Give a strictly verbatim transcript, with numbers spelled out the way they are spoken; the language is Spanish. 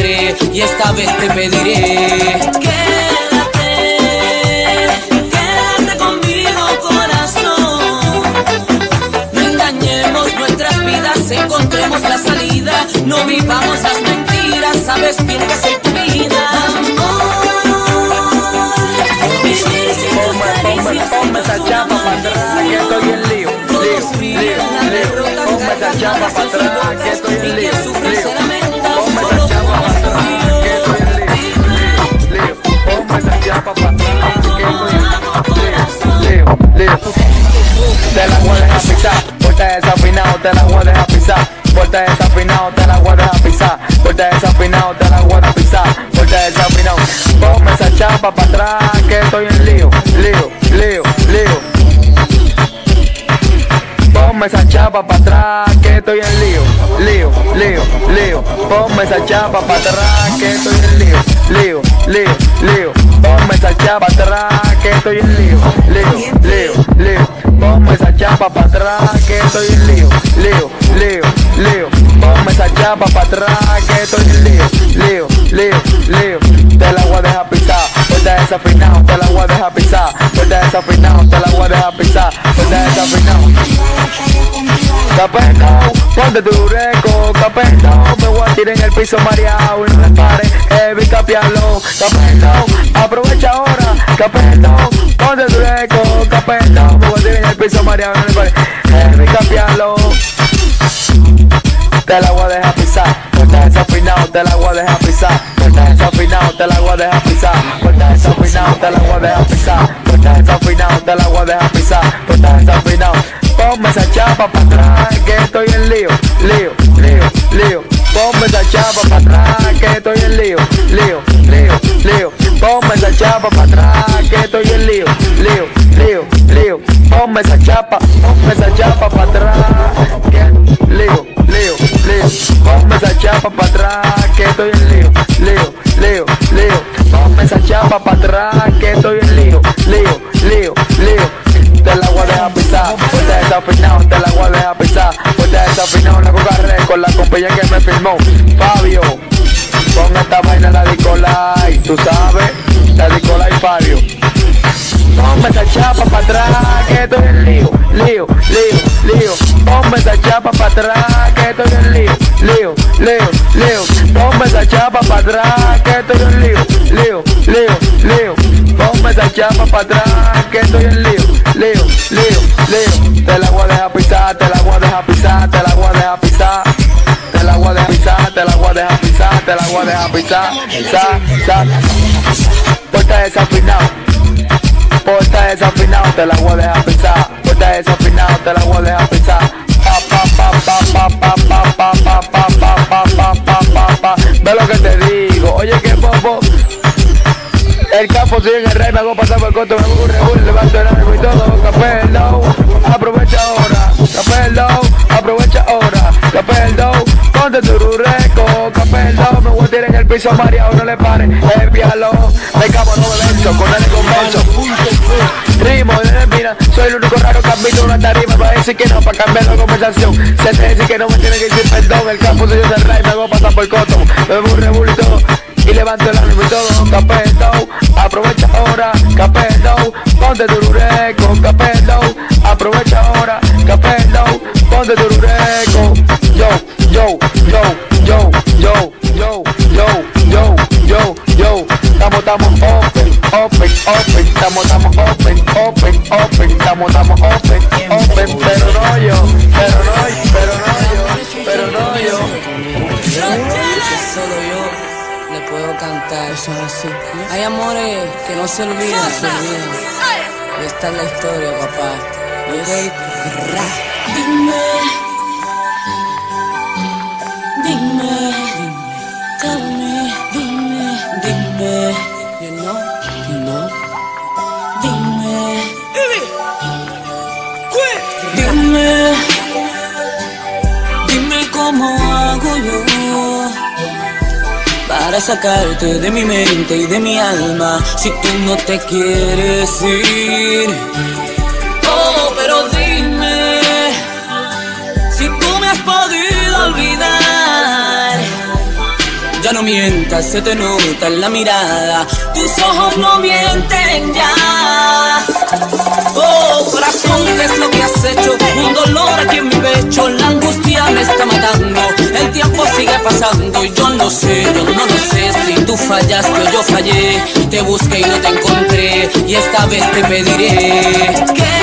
tendré y esta vez te pediré. Quédate, quédate conmigo, corazón. No engañemos nuestras vidas, encontremos la salida. No vivamos las mentiras, sabes bien que soy tu vida. Ponme esa chapa para atrás, que estoy en lío, lío, lío, lío. Ponme esa chapa para atrás, que estoy en lío, lío. Ponme esa chapa para atrás, que estoy en lío, lío, lío. Ponme esa chapa para atrás, que estoy en lío, lío, lío. Te la voy a dejar pisar, porque desafinado te la voy a dejar pisar. Porque desafinado te la voy a dejar pisar. Porque desafinado te la voy a dejar pisar. Porque desafinado. Ponme esa chapa para atrás, que estoy en lío, lío, lío, lío. Ponme esa chapa para atrás, que estoy en lío, lío, lío, lío. Ponme esa chapa para atrás, que estoy en lío, lío, lío, lío. Ponme esa chapa para atrás, que estoy en lío, lío, lío, lío. Ponme esa chapa para atrás, que estoy en lío, lío, lío, lío. Ponme esa chapa para atrás, que estoy en lío, lío, lío, lío. Te la voy a dejar pisar, porque desafinado te la voy a dejar pisar. Porque desafinado te la voy a dejar pisar. Porque desafinado. Capendo, ponte tu reco, capendo. Me voy a tirar en el piso mareado y no le pare, heavy capiarlo. Capendo, aprovecha ahora, capendo. Ponte tu reco, capendo. Me voy a tirar en el piso mareado y no le pare, heavy capiarlo. Te la voy a dejar pisar, porque desafinado te la voy a dejar pisar. Porque desafinado te la voy a dejar pisar. Porque desafinado te la voy a dejar pisar. Porque desafinado te la voy a dejar pisar. Porque desafinado. Ponme esa chapa para atrás, que estoy en lío, lío, lío, lío. Ponme esa chapa para atrás, que estoy en lío, lío, lío, lío. Ponme esa chapa para atrás, que estoy en lío, lío, lío, lío. Ponme esa chapa, ponme esa chapa para atrás, que lío, lío, lío. Ponme esa chapa para atrás, que estoy en lío, lío, lío, lío. Ponme esa chapa para atrás, que estoy en lío, lío, lío, lío. Te la voy a dejar pisar, porque desafinado te la voy a dejar pisar. Porque desafinado la coca con la compañía que me filmó, Fabio. Pon esta vaina la Dicola y tú sabes, la Dicola y Fabio. Ponme esa chapa para atrás, que estoy en lío, lío, lío, lío. Ponme esa chapa para atrás, que estoy en lío, lío, lío, lío. Ponme esa chapa para atrás, que estoy en lío, lío, lío, lío. Ponme esa chapa para atrás, que estoy en lío, lío, lío, lío. Te la voy a dejar pisar, te la voy a dejar pisar, te la voy a dejar pisar. Te la voy a dejar pisar, te la voy a dejar pisar, te la voy a dejar pisar, pisar, pisar. Porta desafinado, porta desafinado, te la voy a dejar pisar. Porta desafinado, te la voy a dejar pisar. Pa pa pa pa pa pa pa pa pa pa pa pa pa pa pa. Ve lo que te digo, oye que popo. El campo sigue en el rey, me hago pasar por el coto, me hago un reúl, levanto el ánimo y todo. Capeldo, aprovecha ahora, Capeldo, aprovecha ahora, Capeldo, ponte tu rureco, Capeldo, me voy a tirar en el piso mareado, no le pare, envíalo, me cago no me venzo, con el convenzo, ritmo de mira, soy el único raro que admito una tarima para decir que no, para cambiar la conversación, se te dice que no me tiene que decir perdón, el campo sigue en el rey, me hago pasar por el coto, me hago un reúl y todo. Y levanto el ánimo y todo, Capendo, aprovecha ahora, Capendo, ponte tu rureco, Capendo, aprovecha ahora, Capendo, ponte tu rureco. Yo, yo, yo, yo, yo, yo, yo, yo, yo, yo. Estamos, estamos open, open, open, estamos, estamos open, open, open, estamos, estamos open, open, pero no yo, pero no, pero no yo, pero no yo. Solo yo le puedo cantar, eso es así. Hay amores que no se olvidan, se olvidan. Y esta es la historia, papá. Okay. Dime, dime, dime, dime, dime, you know, you know, dime, dime, dime cómo hago yo para sacarte de mi mente y de mi alma si tú no te quieres ir. Oh, pero dime si tú me has podido olvidar. Ya no mientas, se te nota en la mirada. Tus ojos no mienten ya. Oh, corazón, ¿qué es lo que has hecho? Un dolor aquí en mi pecho, la angustia me está matando. El tiempo sigue pasando y yo no sé, yo no lo sé si tú fallaste o yo fallé. Te busqué y no te encontré y esta vez te pediré que